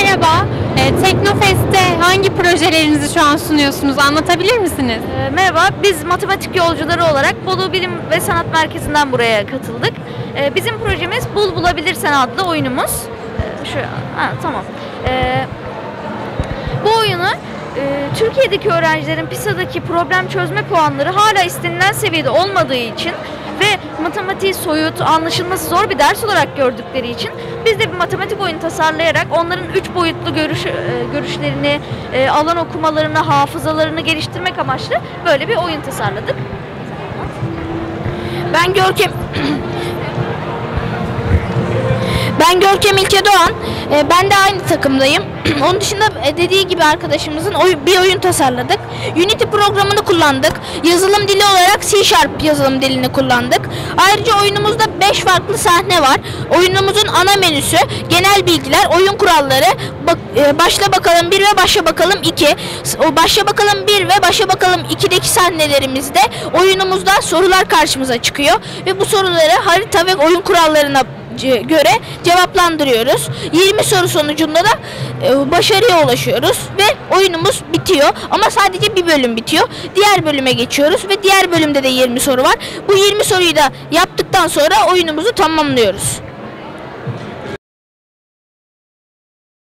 Merhaba, Teknofest'te hangi projelerinizi şu an sunuyorsunuz? Anlatabilir misiniz? Merhaba, biz matematik yolcuları olarak Bolu Bilim ve Sanat Merkezi'nden buraya katıldık. Bizim projemiz Bul Bulabilirsen adlı oyunumuz. Tamam. Bu oyunu Türkiye'deki öğrencilerin PISA'daki problem çözme puanları hala istenilen seviyede olmadığı için ve matematiği soyut, anlaşılması zor bir ders olarak gördükleri için biz de bir matematik oyunu tasarlayarak onların 3 boyutlu görüşlerini, alan okumalarını, hafızalarını geliştirmek amaçlı böyle bir oyun tasarladık. Ben Görkem İlke Doğan. Ben de aynı takımdayım. Onun dışında dediği gibi arkadaşımızın bir oyun tasarladık. Unity programını kullandık. Yazılım dili olarak C# yazılım dilini kullandık. Ayrıca oyunumuzda 5 farklı sahne var. Oyunumuzun ana menüsü, genel bilgiler, oyun kuralları, başla bakalım 1 ve başla bakalım 2. O başla bakalım 1 ve başla bakalım 2'deki sahnelerimizde oyunumuzda sorular karşımıza çıkıyor ve bu soruları harita ve oyun kurallarına göre cevaplandırıyoruz. 20 soru sonucunda da başarıya ulaşıyoruz ve oyunumuz bitiyor. Ama sadece bir bölüm bitiyor. Diğer bölüme geçiyoruz ve diğer bölümde de 20 soru var. Bu 20 soruyu da yaptıktan sonra oyunumuzu tamamlıyoruz.